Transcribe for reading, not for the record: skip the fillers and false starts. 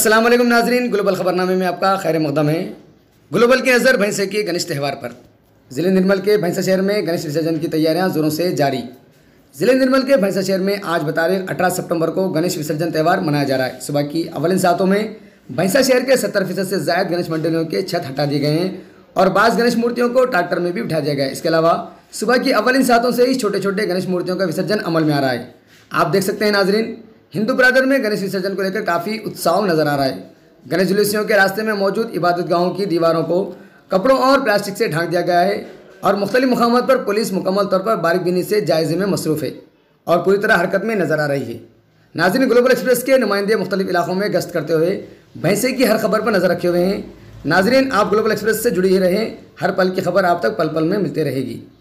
अस्सलाम वालेकुम नाजरीन, ग्लोबल खबरनामे में आपका खैर मकदम है। ग्लोबल की नज़र भैंसे के गणेश त्यौहार पर। ज़िले निर्मल के भैंसा शहर में गणेश विसर्जन की तैयारियां जोरों से जारी। ज़िले निर्मल के भैंसा शहर में आज बतारीख 18 सितंबर को गणेश विसर्जन त्यौहार मनाया जा रहा है। सुबह की अवलिन सातों में भैंसा शहर के 70% से ज़ायद गणेश मंडलियों के छत हटा दिए गए हैं और बाज़ गणेश मूर्तियों को ट्रैक्टर में भी बिठा दिया गया है। इसके अलावा सुबह की अवलिन सातों से ही छोटे छोटे गणेश मूर्तियों का विसर्जन अमल में आ रहा है। आप देख सकते हैं नाजरीन, हिंदू ब्रादर में गणेश विसर्जन को लेकर काफ़ी उत्साह नजर आ रहा है। गणेश जुलूसियों के रास्ते में मौजूद इबादतगाहों की दीवारों को कपड़ों और प्लास्टिक से ढक दिया गया है और मुख्तलिफ मुकामात पर पुलिस मुकम्मल तौर पर बारीकबीनी से जायजे में मसरूफ़ है और पूरी तरह हरकत में नजर आ रही है। नाज़रीन, ग्लोबल एक्सप्रेस के नुमाइंदे मुख्तलिफ इलाकों में गश्त करते हुए भैंसे की हर खबर पर नजर रखे हुए हैं। नाजरीन, आप ग्लोबल एक्सप्रेस से जुड़ी ही रहें, हर पल की खबर आप तक पल पल में मिलती रहेगी।